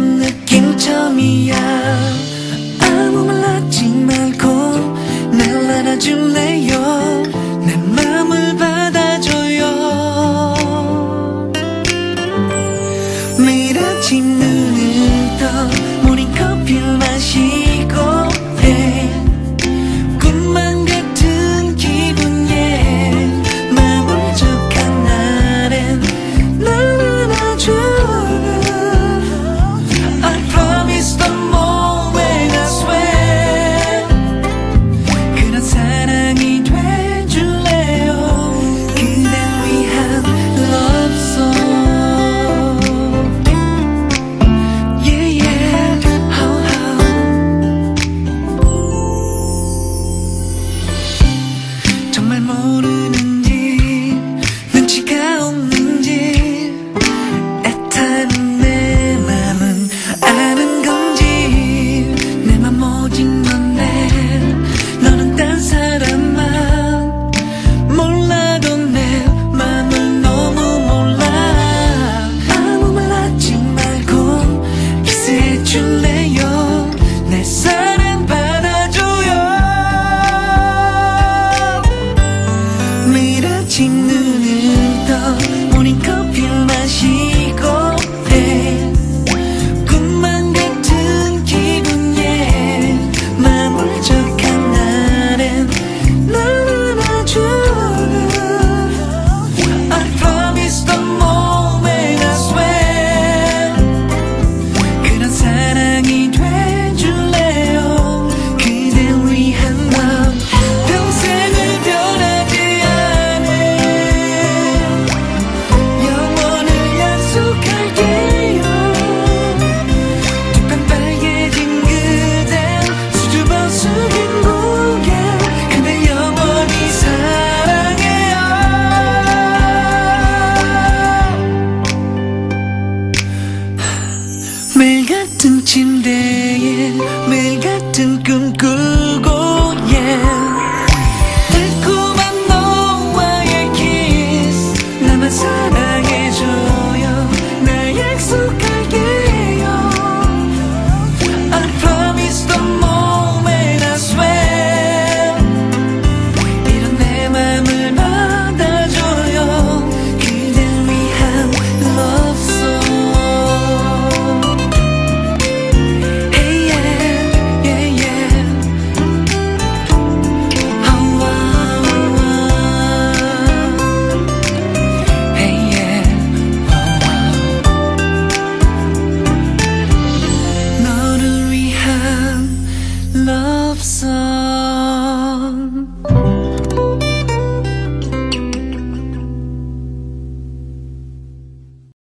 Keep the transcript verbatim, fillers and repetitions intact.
이런 느낌 처음이야. 아무 말 하지 말고 날 안아줄래요. 내 맘을 받아줘요. 매일 아침 눈을 떠 모닝커피를 마시고 해. 꿈만 같은 기분에 맘을 적한 날엔 날 안아줘. I promise the moment I swear. 그런 사랑이 돼줄래요. 그댈 위한 love song. Yeah yeah. How how. 정말 모르는지 눈치가 없는지 애타는 내 맘은 아는 건지. 내 맘 오직 넌데 너는 딴 사람만 몰라도 내 맘을 너무 몰라. 아무 말 하지 말고 키스해줄래요. 내 사랑 받아줘요. 매일 아침 눈을 떠 모닝커피를 마시고 해. 꿈만 같은 기분에 맘을 적한 날엔 날 안아줘. I promise the moment I swear. 그런 사랑이 돼줄래요. 그댈 위한 love. 평생을 변하지 않을 영원을 약속할게요. 두 편 빨개진 그대 수줍어 숙인 고개 그대 영원히 사랑해요. 매일 같은 침대에 매일 같은 꿈 꾸고 yeah.